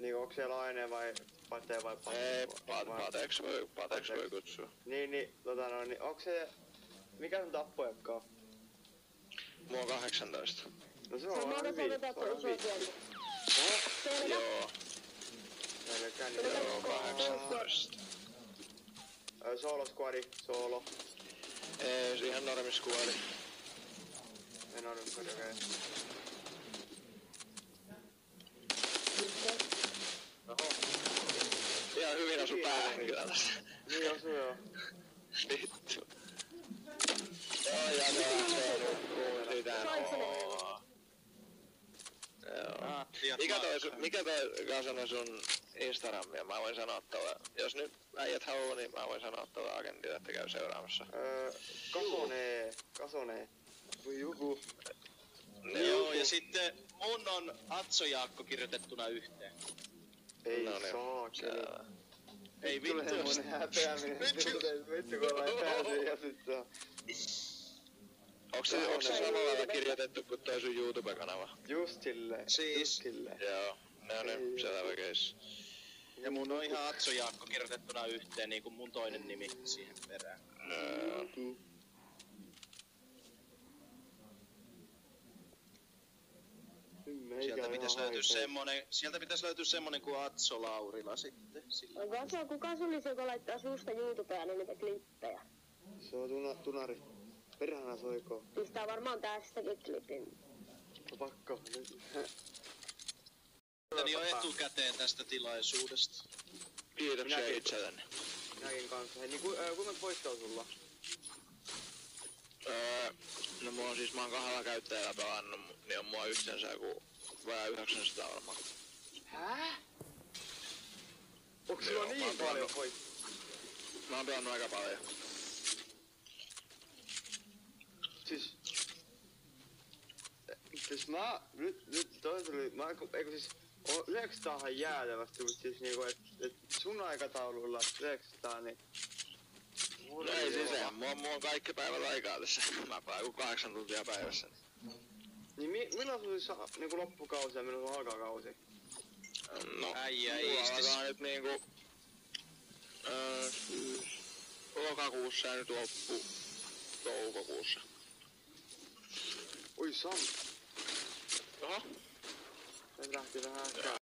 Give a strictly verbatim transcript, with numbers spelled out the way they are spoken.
Niinku onks siellä aine vai pate vai pate? Ei, pate, pateeks voi, pateeks voi kutsua. Niin, niin, tota no, niin onks se... Mikä sun tappojakka on? Mulla on kahdeksantoista. No se on vaan hyvin, se on hyvin. Oho? Joo. Selkä, niin Joo, kahdeksantoista. Solo squadi, solo. Ei, se ihan normi squadi. En normi squadi, okei. Oho. Ihan hyvin osu päähän kyllä tästä. Niin osu joo. Vittu. Joo, ja se on se nukkuu sitä noaa. Joo. Mikä toi, mikä toi Kasana sun Instagramia? Mä voin sanoa tuolla. Jos nyt äijät haluaa, niin mä voin sanoa tuolla agentille, että käy seuraamassa. Öö, Kasonee, Kasonee. Voi juhu. Joo, ja sitten mun on Atso Jaakko kirjoitettuna yhteen. Ei No niin. saakeli. Ei vittu. Tulee mun häpeäminen. Vittu kun ollaan pääsy ja sit se on. Onks se, onks se samalla lailla kirjoitettu kuin toi sun YouTube-kanava? Just silleen. Siis. Just silleen. Joo. No niin, selvä case. Ja mun on ihan Atso Jaakko kirjoitettuna yhteen, niinku mun toinen nimi siihen perään. Joo. Sieltä pitäis löytyä semmonen, sieltä pitäis löytyä semmonen kuin Atso Laurila sitten. Sillä. Katso, kuka se oli se, joka laittaa susta YouTubeen niitä klippejä? Se on tuna, tunari. Perhana soikoo. Pistää varmaan tästäkin klipin. No pakko. Tani jo etukäteen tästä tilaisuudesta. Kiitoksia itselleni. Minäkin kanssa. Hei, niin ku, äh, kuinka voittoa sulla? Öö, no mulla on siis, mä oon kahdella käyttäjällä pelannut, niin on mulla yhteensä joku vajaa yhdeksänsataa varmaan. Hää? Onks sulla Joo, mä niin oon paljon pelannut- voittoa? Mä oon pelannut aika paljon. Siis... Siis mä... Nyt, nyt toi tuli... Mä eikö siis... On yhdeksänsataa jäätävästi, mut siis niinku et... et sun aikataululla yhdeksänsataa, niin... No ei siis sehän, mulla, mulla on kaikki päivät aikaa tässä. Mä pelaan joku kahdeksan tuntia päivässä. Niin mi, milloin sulla siis saa niinku loppukausi ja milloin sulla alkaa kausi? No, Äijä mulla istis. alkaa nyt niinku... Öö, lokakuussa ja nyt loppu toukokuussa. Oi Sam, Oho. se lähti vähän äkkiä.